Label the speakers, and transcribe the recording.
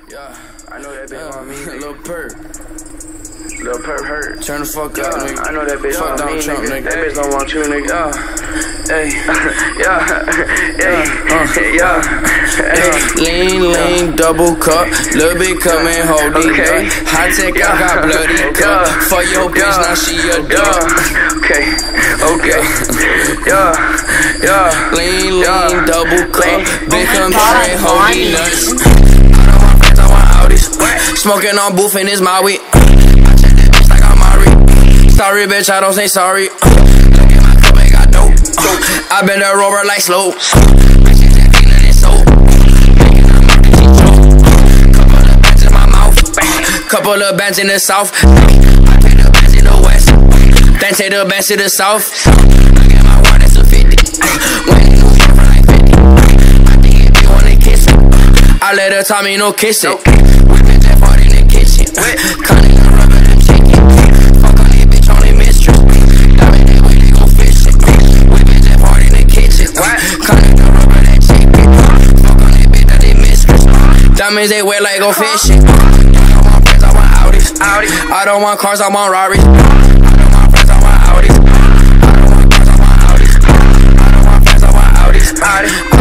Speaker 1: Yeah,
Speaker 2: I know that bitch on me.
Speaker 1: Lil Purpp.
Speaker 2: Lil Purpp hurt.
Speaker 1: Turn the fuck up, nigga.
Speaker 2: I know that bitch
Speaker 1: Fuck
Speaker 2: on
Speaker 1: Donald
Speaker 2: me,
Speaker 1: Trump,
Speaker 2: nigga.
Speaker 1: nigga.
Speaker 2: That bitch don't want you, nigga.
Speaker 1: Hey, lean, double cup, little bit coming, hold it up. High tech, I got bloody cup. For your bitch, now she a dog.
Speaker 2: Okay.
Speaker 1: Lean, double cup, big come straight, hold it nuts. I want Audis, smoking on booth and it's my weed. I check that bitch like I'm Ari. Sorry, bitch, I don't say sorry. Look at my cup, I got dope. I been a rover like slow. Bitches that cleaner than soap. Making her mouth that she choke. Couple of bands in my mouth. Couple of bands in the south. I take the bands in the west. Then take the bands to the south. Look at my one, that's a 50. When you move for like 50. I think if you wanna kiss it, I let her tell me no kissing. Whipping that fart in the kitchen. Cutting the rubber and chicken. Fuck on that bitch on the mistress. Diamond that way they go fishing. Whipping that fart in the kitchen. Cutting the rubber and chicken. Fuck on that bitch that they mistress. Diamonds they wear like go fishing. I don't want friends, I want Audis. I don't want cars, I want Rarries. I don't want friends, I want Audis. I don't want cars, I want Audis. I don't want friends, I want Audis.